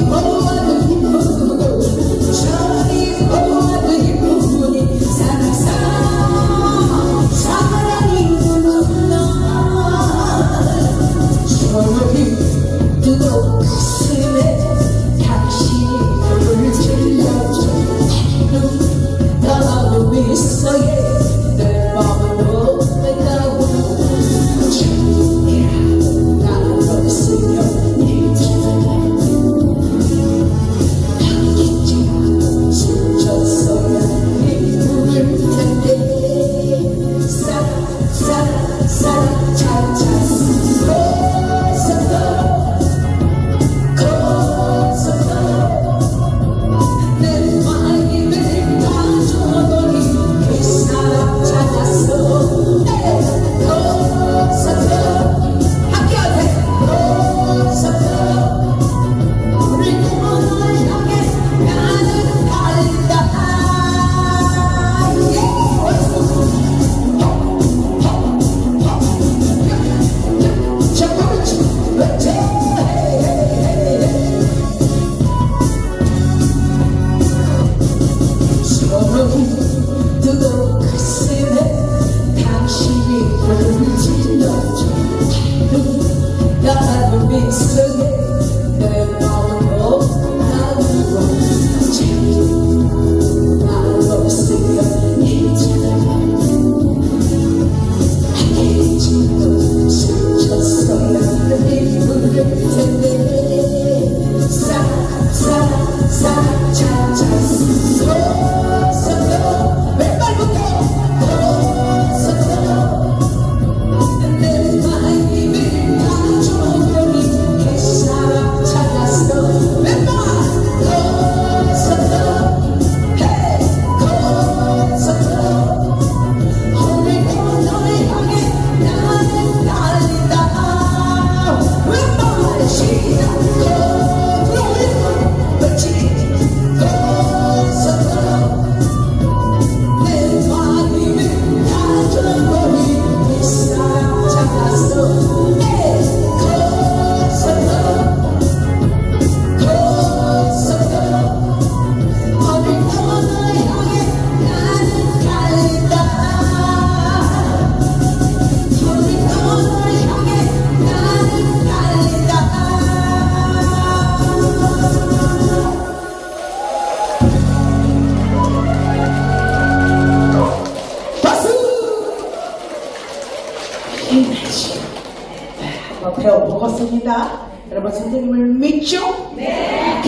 배워 먹었습니다. 여러분 선생님을 믿죠? 네.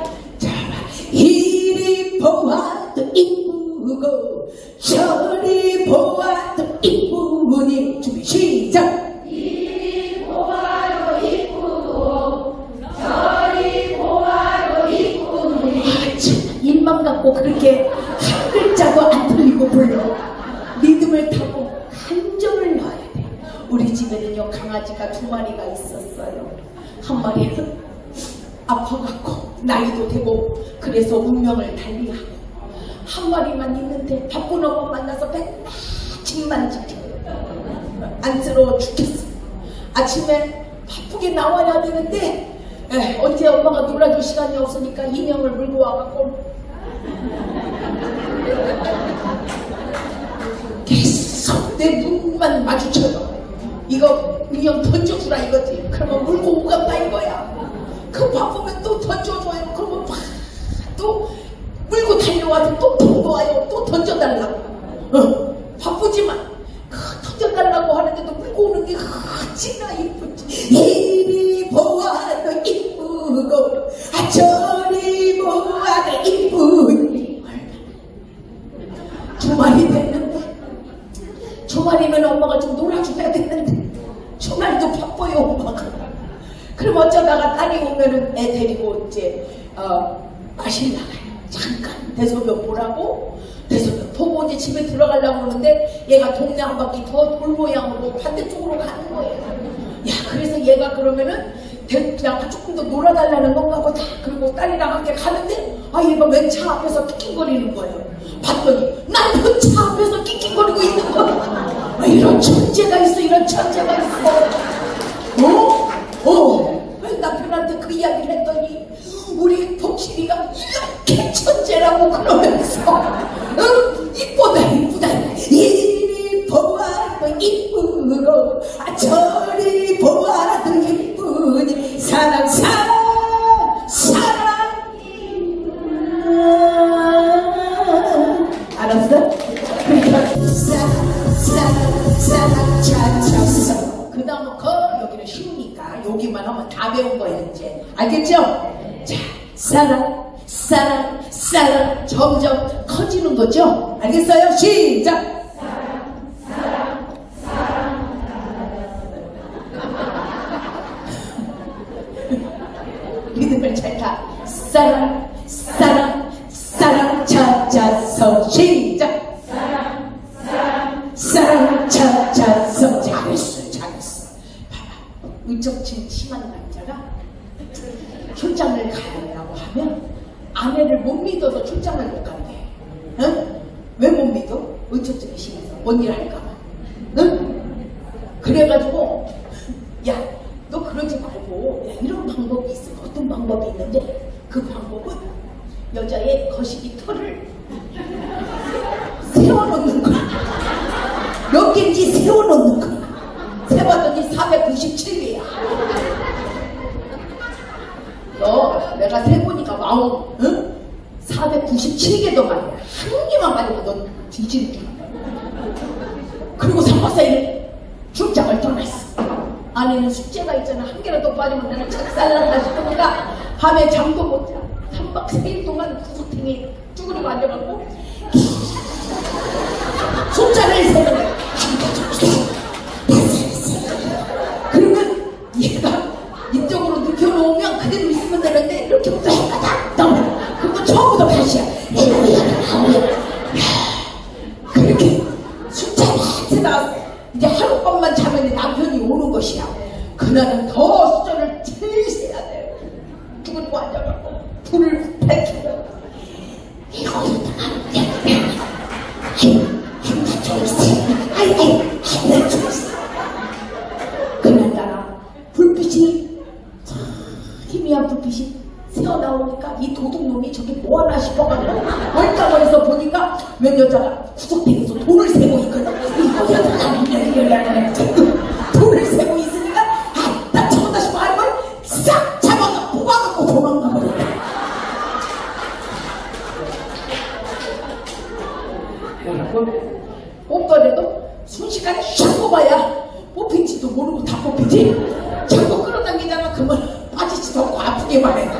자, 이리 보아도 이쁘고 저리 보아도 이쁘니 준비 시작. 이리 보아도 이쁘고 저리 보아도 이쁘니. 입만 갖고 그렇게 한 글자도 안 틀리고 불러. 리듬을 타고 감정을 넣어야 돼. 우리 집에는요 강아지가 2마리가 있었어요. 한 마리는 아파갖고 나이도 되고 그래서 운명을 달리하고, 한 마리만 있는데 바쁜 엄마 만나서 맨날 집만 지켜. 안쓰러워 죽겠어. 아침에 바쁘게 나와야 되는데 언제 엄마가 놀아줄 시간이 없으니까 인형을 물고 와갖고 계속 내 눈만 마주쳐요. 이거 인형 던져주라 이거지. 그러면 물고 오간다 이거야. 그 바쁘면 또 던져줘요. 그러면 막 또 물고 달려와서 또 들고 와요. 또 던져달라고. 바쁘지만 던져달라고 하는데도 물고 오는 게 어찌나 이쁘지. 이리 보아도 이쁘고 저리 보아도 이쁘니. 2마리 됐는데, 2마리면 엄마가 좀 놀아줘야 되는데 주말도 바빠요 엄마가. 그럼 어쩌다가 딸이 오면은 애 데리고 이제 마실 나가요. 잠깐 대소변 보라고. 대소변 보고 이제 집에 들어가려고 그러는데 얘가 동네 한 바퀴 더 돌 모양으로 반대쪽으로 가는 거예요. 야, 그래서 얘가 그러면은 그냥 조금 더 놀아달라는 건가 보다. 그리고 딸이랑 함께 가는데 얘가 왜 차 앞에서 낑낑거리는 거예요. 봤더니 남편 차 앞에서 낑낑거리고 있는 거야. 이런 천재가 있어. 이런 천재가 있어. 남편한테 그 이야기를 했더니 우리 복실이가 이렇게 천재라고 그러면서 이쁘다 이쁘다 이리 보아도 이쁘고 저리 보아도 이쁘니 사랑 알았어? 사랑 찾았어. 그 다음은 여기는 쉬우니까 여기만 하면 다 배운 거야 이제. 알겠죠? 자, 사랑 점점 커지는 거죠? 알겠어요? 시작! 리듬을 잘 타. 사랑 찾아서 시작! 사랑 찾아서. 잘했어. 봐봐. 의적증 심한 남자가 출장을 가라고 하면 아내를 못 믿어서 출장을 못 간대. 응? 왜 못 믿어? 의적증이 심해서 뭔 일 할까봐. 응? 그래가지고 야, 너 그러지 말고 야, 이런 방법이 있어. 어떤 방법이 있는데 그 방법은 여자의 거시기 털을 세워놓는 거야. 몇 개인지 세워놓는 거야. 세봤더니 497개야. 너 내가 세보니까 마음, 응? 497개도 말이야. 한 개만 가지고 넌 뒤지는 줄 알아. 그리고 3박 4일 출장을 떠났어. 아내는 숙제가 있잖아. 한 개라도 빠지면 나는 작살난다 싶으니까 밤에 잠도 못 자. 3박 4일 동안 구석탱이 쭈그리고 앉아갖고 숫자를 세는 거야. 그러면 얘가 이쪽으로 눕혀놓으면 그대로 있으면 되는데 이렇게 따닥 그러면 처음부터 다시야. 그렇게 숫자를 세다 이제 하룻밤만 자면 남편이 오는 것이야. 그날은 더 숫자를 제일 세야 돼. 쭈그리고 앉아갖고 불을 밝히고 그날따라 불빛이 희미한 불빛이 새어나오니까 이 도둑놈이 저게 뭐하나 싶어가지고 멀쩡해서 보니까 웬 여자가 구석탱이에서 돈을 세고 있거든. 이거 여자가 돈을 세고 있으니까 나 저거다 싶어 할 걸 싹 잡아서 뽑아갖고 도망가 버렸다. 뽑더라도 순식간에 샥 뽑아야 뽑힌지도 모르고 다 뽑히지. 자꾸 끌어당기다가 그만 빠지지도 않고 아프기만 해.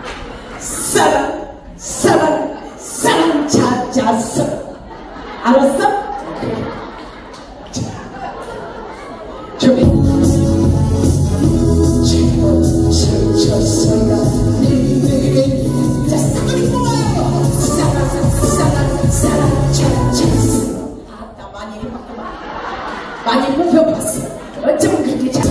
사랑 찾았어. 알았어? 자, 준비. 찾았어요. 자, 사랑이 뭐예요? 사랑 찾았어. 나 많이 해봤구만. 많이 뽑혀봤어. 어쩌면 그렇게 잘.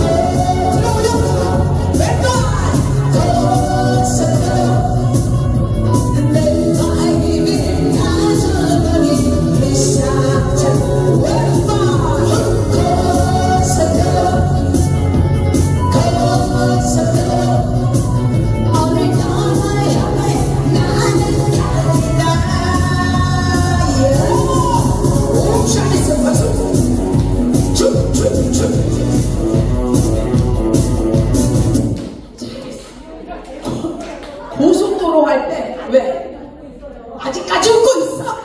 고속도로 할 때 왜? 아직까지 웃고 있어?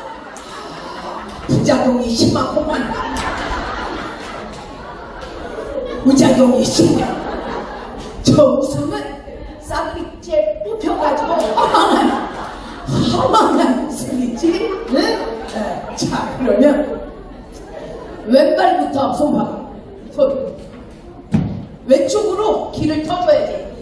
부작용이 심하구만. 부작용이 심해. 저 웃음은 싸구리째 뽑혀가지고 허망한 웃음이지. 응? 자, 그러면 왼발부터 손 왼쪽으로 길을 터줘야지.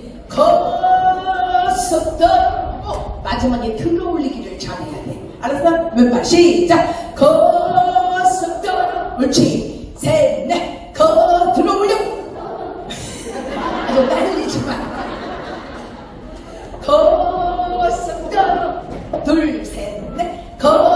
거석더 마지막에 들어올리기를 잘해야 돼. 알았어? 왼발 시작. 거석더 옳지. 셋, 넷. 들어올려. 아주 날리지 마. 거석더 둘, 셋, 넷.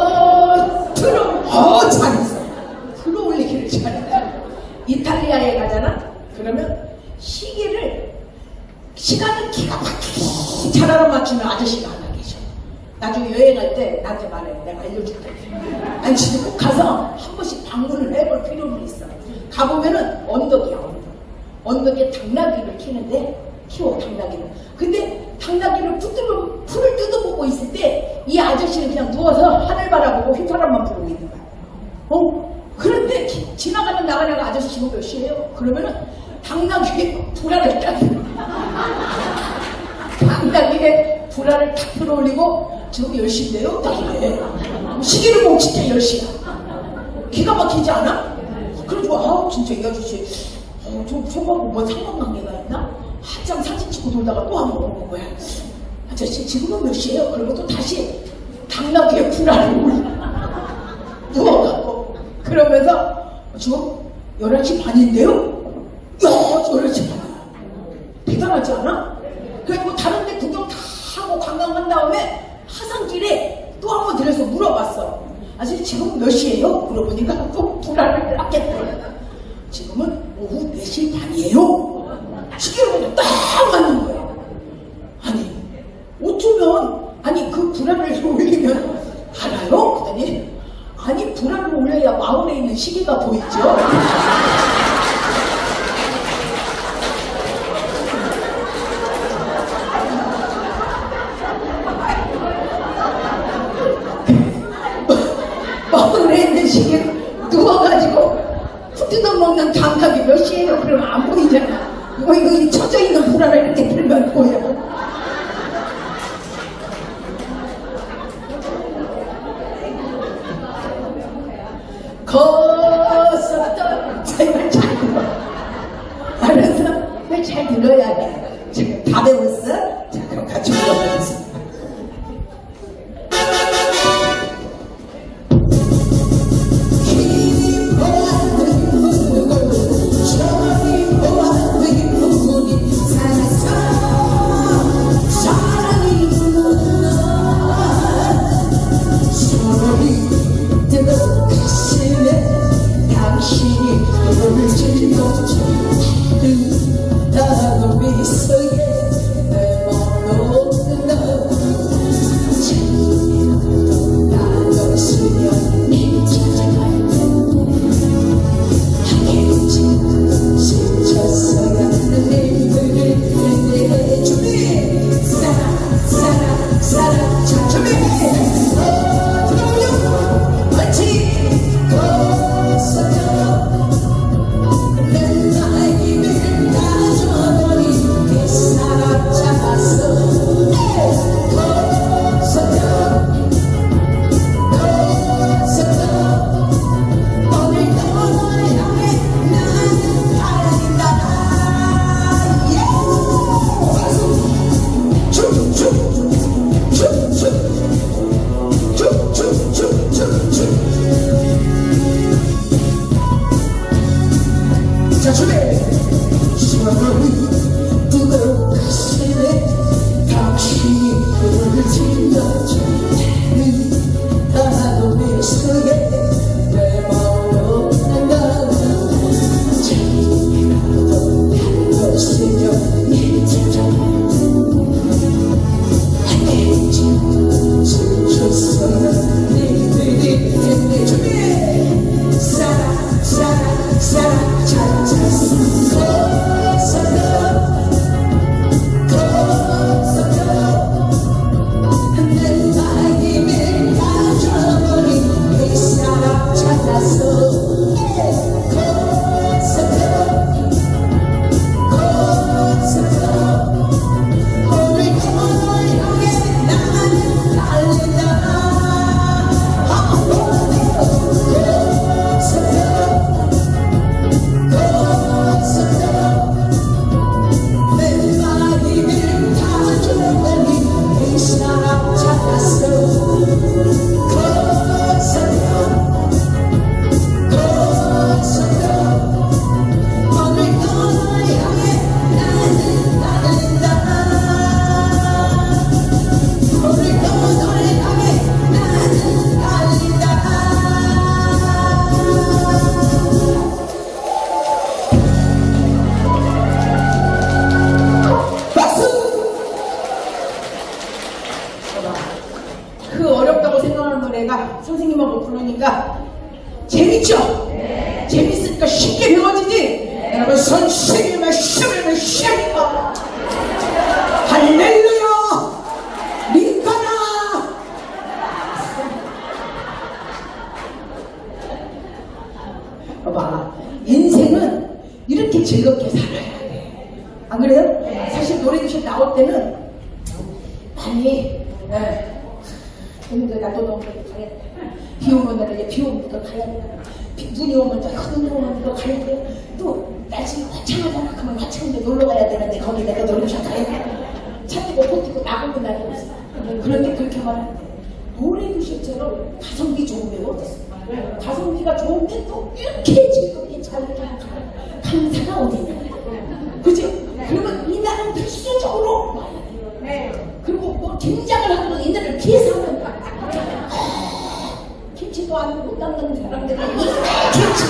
잘했어. 들어올리기를 잘해. 이탈리아에 가잖아? 그러면 시계를 시간을 기가 막히게 잘 알아맞추는 아저씨가 하나 계셔. 나중에 여행할 때 나한테 말해. 내가 알려줄게. 아니 진짜 꼭 가서 한 번씩 방문을 해볼 필요는 있어. 가보면은 언덕이야. 언덕에 당나귀를 키워 당나귀를. 근데 당나귀를 풀을 뜯어보고 있을 때 이 아저씨는 그냥 누워서 하늘 바라보고 휘파람만 불고 있는 거야. 그런데 지나가는 나가다가 아저씨 지금 몇 시예요? 그러면은 당나귀에 불알을 딱 당나귀에 불알을 탁 들어올리고 지금 10시인데요? 딱 이래. 시계를 보고 진짜 10시야. 기가 막히지 않아? 그래가지고 아우 진짜 이 아저씨 저하고 뭐 상관관계가 있나? 한참 사진 찍고 돌다가 또 한번 오는 거야. 아저씨 지금은 몇 시예요? 그리고 또 다시 당나귀에 불알을 누워갖고 그러면서 지금 11시 반인데요? 야 11시 반 대단하지 않아? 그래서 다른 데 구경 다 하고 관광한 다음에 하산길에 또 한 번 들여서 물어봤어. 아저씨 지금은 몇 시예요? 물어보니까 또 불알을 놨겠더라고요. 지금은 오후 4시 반이에요. 시계로 보니까 딱 맞는 거예요. 아니 어쩌면 아니 그 불알을 올리면 알아요? 그랬더니 아니 불알을 올려야 마을에 있는 시계가 보이죠? 마을에 있는 시계 누워가지고 뜯어먹는 당나귀 몇 시에요? 그러면 안 보이잖아. 이거 쳐져 있는 불알을 이렇게 들면 보여. 걷었던 정말 잘 들어. 알았어? 왜 잘 들어야 돼? 지금 다 배웠어? 자 그럼 같이 불러보겠습니다. 자, 준비! 시원하니 뜨거운 가슴에 당신이 불을 질러주는 나도 미소에 내 마음으로 난다. 잠이라도 달렸으며 이 잠잠한 한해쯤 숨쉬었어야 니들이 됐네. 준비! 사랑 사랑 사랑 찾았어. So 재밌죠? 재밌으니까 쉽게 배워지지? 여러분 선생님의 시험을 시험이다. 할렐루야 민가나. 봐봐, 인생은 이렇게 즐겁게 살아야 돼. 안 그래요? 사실 노래교실 나올 때는 많이 나도 너무 가야 돼. 비 오면 나는 이제 비 오면 또 가야 돼. 눈이 오면 또 눈이 오면 또 가야 돼. 또 날씨가 화창하잖아. 그러면 화창한데 놀러 가야 되는데 거기 내가 노래교실 가야 돼. 차 뛰고 코 뛰고 나가면 날이 없어. 그런데 그렇게 말하는데 노래교실처럼 가성비 좋은 데가 어딨어. 가성비가 좋은데 또 이렇게 즐겁게 잘 강사가 어딨냐. 그치? 그러면 이 나라는 필수적으로 와야 돼. 그리고 뭐 김장을 하고 이들을 피해서 하는 거야. 김치도 안 못 담는 사람들이 김치.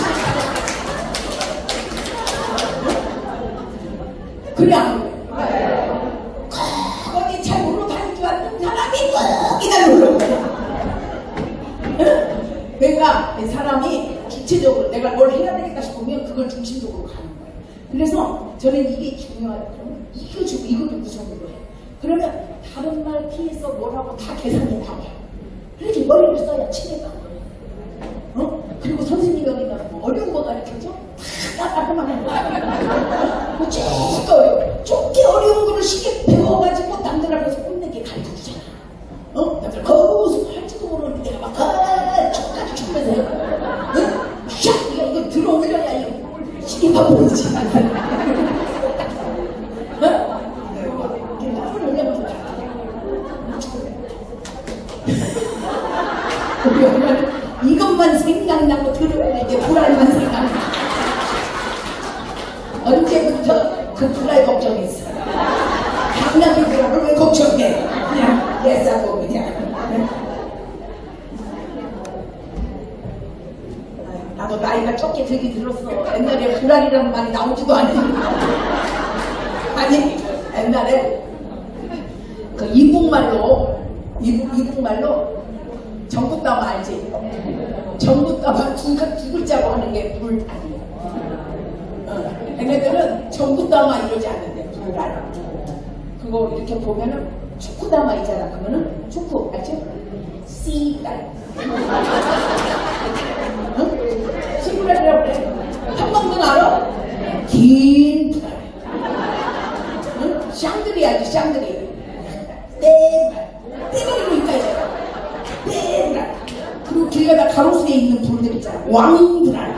그래 안 그래? 거기 잘 놀러 다닐 줄 아는 사람이 꼭 이날 놀러 가요. 그러니까 사람이 기체적으로 내가 뭘 해야 되겠다 싶으면 그걸 중심적으로 가는 거예요. 그래서 저는 이게 중요하다. 그러면 이거 주고 이것도 무서움으로 해. 그러면 다른 말 피해서 뭐라고 다 계산이 나와요. 그렇게 머리를 써야 치매가 안 걸려요. 그리고 선생님이 여기다 뭐 어려운 거 가르쳐줘? 다 따라만 하는 거야. 뭐 좁게 어려운 거를 쉽게 배워가지고 남들 앞에서 혼내게 가르쳐주잖아. 남들 거기서 할지도 모르는데 내가 막 촉까지 촉면서 샥! 이거 들어 올려야 이거 쉽게 바보이지. 이것만 생각나고 들으면 이제 불알만 생각나. 언제부터 그 불알 걱정했어? 강남의 불알을 왜 걱정해? 그냥 예싸고 그냥. 나도 나이가 적게 들긴 들었어. 옛날에 불알이라는 말이 나오지도 않으니까. 아니 옛날에 그 이북말로 전국담화 알지? 전국담화 두 글자로 하는 게 불알이야. 얘네들은 전국담화 이러지 않는데 불알. 그거 이렇게 보면은 축구담화 있잖아. 그러면은 축구 알지? 씨달. 씨불알이라고 그래. 한번도 알아? 긴 불알. 샹들이 알지? 샹들이. 떼버리고 있다. 떼불알. 그리고 길 가다 가로수에 있는 불들 있잖아. 왕불알.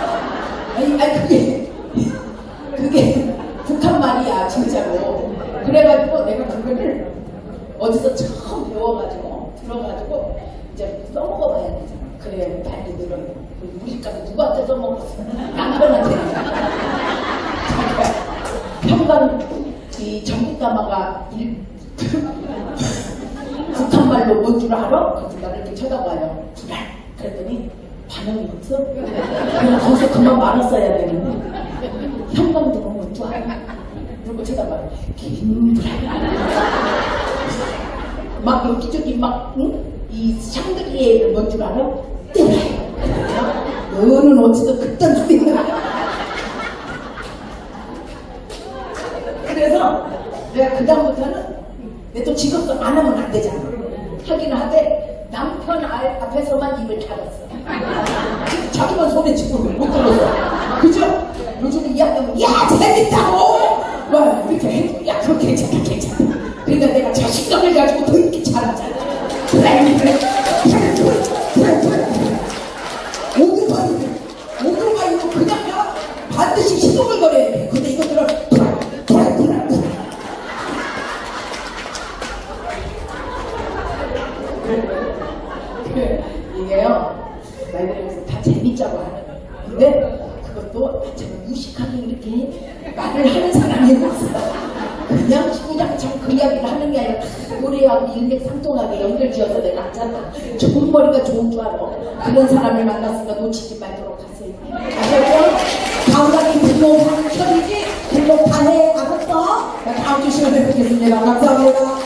아니 그게 북한 말이야 진짜로. 그래가지고 내가 그거를 어디서 처음 배워가지고 들어가지고 이제 써먹어봐야 되잖아. 그래 빨리 늘어요. 우리까지 누구한테 써먹었어? 남편한테. 평강 이 전국담화가 북한말로 뭔 줄 알아? 그래서 나를 이렇게 쳐다봐요. 불알. 그랬더니 반응이 없어. 그냥 거기서 그만 말았어야 되는데 현관도 뭔 줄 알아? 그러고 쳐다봐요. 긴 불알. 막 여기저기 막 이 샹들리에를 뭔 줄 알아? 뜨래. 너는 어디서 그딴 소리를. 그래서 내가 그다음부터는 내 또 직업도 안 하면 안 되잖아. 하기는 하되 남편 앞에서만 입을 닫았어. 자기만 손에 쥐고 못 들어서. 그죠? 요즘 이야기하면 야 재밌다고! 와 이렇게 해. 야 그거 괜찮다. 그러니까 내가 자신감을 가지고 더 이렇게 잘하잖아. 그래. 오토바이도 그냥 가 반드시 시동을 걸어야 돼. 근데 이것들은 이게요 말 그대로 다 재밌자고 하는 거예요. 근데 그것도 정말 무식하게 이렇게 말을 하는 사람이 없어. 그냥 주구장창 그 이야기를 하는 게 아니라 노래하고 일맥상통하게 연결지어서 내가 하잖아. 좋은 머리가 좋은 줄 알아. 그런 사람을 만났으니까 놓치지 말도록 하세요. 아셨죠? 감각이 불목하는 철이지 불목하네. 알았어? 다음 주 시간에 뵙겠습니다. 감사합니다.